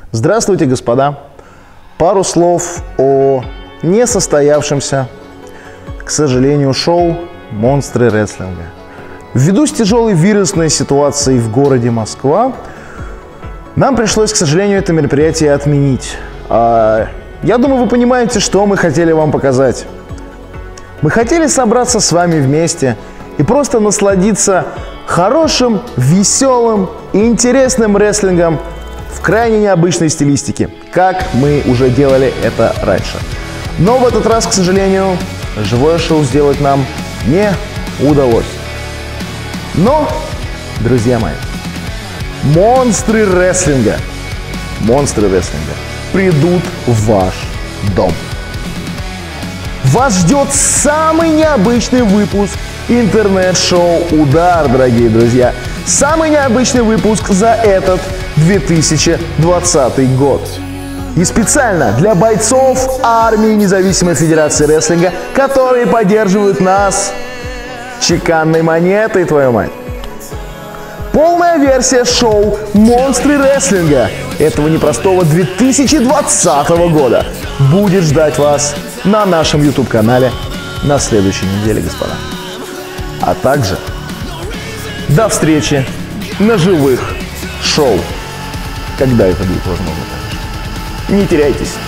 Здравствуйте, господа! Пару слов о несостоявшемся, к сожалению, шоу «Монстры рестлинга». Ввиду с тяжелой вирусной ситуацией в городе Москва, нам пришлось, к сожалению, это мероприятие отменить. Я думаю, вы понимаете, что мы хотели вам показать. Мы хотели собраться с вами вместе и просто насладиться хорошим, веселым и интересным рестлингом в крайне необычной стилистике, как мы уже делали это раньше. Но в этот раз, к сожалению, живое шоу сделать нам не удалось. Но, друзья мои, монстры рестлинга придут в ваш дом. Вас ждет самый необычный выпуск интернет-шоу «Удар», дорогие друзья. Самый необычный выпуск за этот 2020 год. И специально для бойцов армии Независимой Федерации Рестлинга, которые поддерживают нас чеканной монетой, твою мать. Полная версия шоу «Монстры рестлинга» этого непростого 2020 года будет ждать вас на нашем YouTube-канале на следующей неделе, господа. А также до встречи на живых шоу, когда это будет возможно, конечно. Не теряйтесь.